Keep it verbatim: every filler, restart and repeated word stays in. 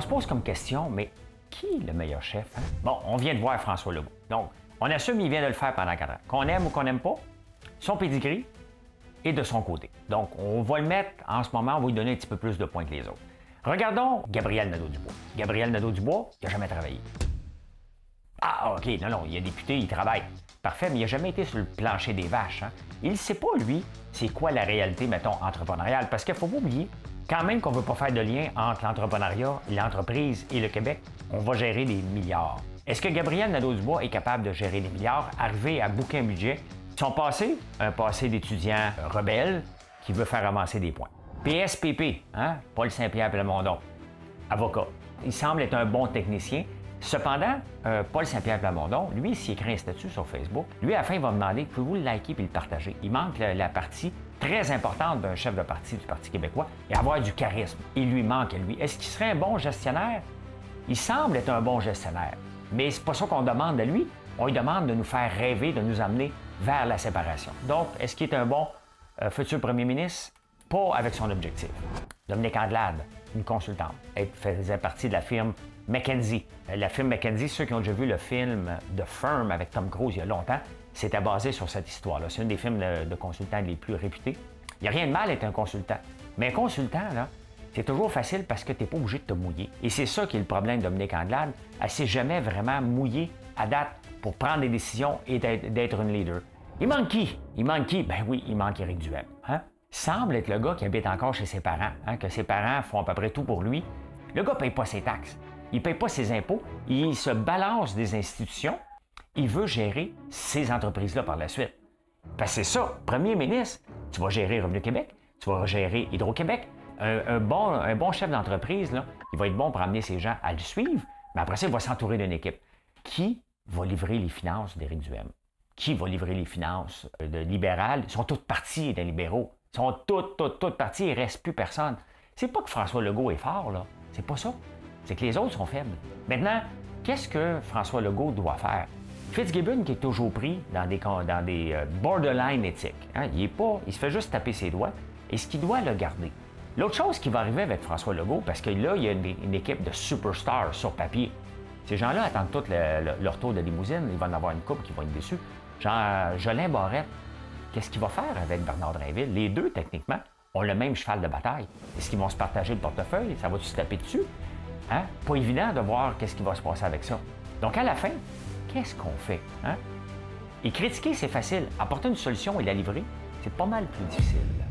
se pose comme question, mais qui est le meilleur chef? Hein? Bon, on vient de voir François Legault. Donc, on assume qu'il vient de le faire pendant quatre ans. Qu'on aime ou qu'on n'aime pas, son pedigree est de son côté. Donc, on va le mettre, en ce moment, on va lui donner un petit peu plus de points que les autres. Regardons Gabriel Nadeau-Dubois. Gabriel Nadeau-Dubois, il n'a jamais travaillé. Ah, OK, non, non, il est député, il travaille. Parfait, mais il n'a jamais été sur le plancher des vaches. Hein? Il ne sait pas, lui, c'est quoi la réalité, mettons, entrepreneuriale. Parce qu'il ne faut pas oublier, quand même qu'on ne veut pas faire de lien entre l'entrepreneuriat, l'entreprise et le Québec, on va gérer des milliards. Est-ce que Gabriel Nadeau-Dubois est capable de gérer des milliards, arriver à bouquer un budget? Son passé, un passé d'étudiant rebelle qui veut faire avancer des points. P S P P, hein? Paul Saint-Pierre Plamondon, avocat. Il semble être un bon technicien. Cependant, euh, Paul Saint-Pierre Plamondon, lui, s'il écrit un statut sur Facebook, lui, à la fin, il va demander, pouvez-vous le liker et le partager? Il manque la, la partie très importante d'un chef de parti du Parti québécois et avoir du charisme. Il lui manque à lui. Est-ce qu'il serait un bon gestionnaire? Il semble être un bon gestionnaire, mais c'est pas ça qu'on demande à lui. On lui demande de nous faire rêver, de nous amener vers la séparation. Donc, est-ce qu'il est un bon euh, futur premier ministre? Pas avec son objectif. Dominique Anglade, une consultante, elle faisait partie de la firme McKinsey. La firme McKinsey, ceux qui ont déjà vu le film The Firm avec Tom Cruise il y a longtemps, c'était basé sur cette histoire-là. C'est une des films de, de consultants les plus réputés. Il n'y a rien de mal à être un consultant. Mais un consultant, là, c'est toujours facile parce que tu n'es pas obligé de te mouiller. Et c'est ça qui est le problème de Dominique Anglade. Elle ne s'est jamais vraiment mouillée à date pour prendre des décisions et d'être une leader. Il manque qui? Il manque qui? Ben oui, il manque Éric Duhem. Hein? Il semble être le gars qui habite encore chez ses parents, hein, que ses parents font à peu près tout pour lui. Le gars ne paye pas ses taxes, il ne paye pas ses impôts, il se balance des institutions, il veut gérer ces entreprises-là par la suite. Parce que c'est ça, premier ministre, tu vas gérer Revenu Québec, tu vas gérer Hydro-Québec. Un, un, bon, un bon chef d'entreprise, là, il va être bon pour amener ses gens à le suivre, mais après ça, il va s'entourer d'une équipe. Qui va livrer les finances d'Éric Duhem? Qui va livrer les finances de libéral? Ils sont toutes partis des libéraux. Ils sont toutes, toutes, toutes partis, il ne reste plus personne. C'est pas que François Legault est fort, là. C'est pas ça. C'est que les autres sont faibles. Maintenant, qu'est-ce que François Legault doit faire? Fitzgibbon, qui est toujours pris dans des, dans des euh, borderline éthiques, hein, il est pas, il se fait juste taper ses doigts. Est-ce qu'il doit le garder? L'autre chose qui va arriver avec François Legault, parce que là, il y a une, une équipe de superstars sur papier. Ces gens-là attendent tout le, le, leur tour de limousine. Il va en avoir une couple qui va être déçus. Genre, Jolin Barrette, qu'est-ce qu'il va faire avec Bernard Drinville? Les deux, techniquement, ont le même cheval de bataille. Est-ce qu'ils vont se partager le portefeuille? Ça va-tu se taper dessus? Hein? Pas évident de voir qu'est-ce qui va se passer avec ça. Donc, à la fin, qu'est-ce qu'on fait? Hein? Et critiquer, c'est facile. Apporter une solution et la livrer, c'est pas mal plus difficile.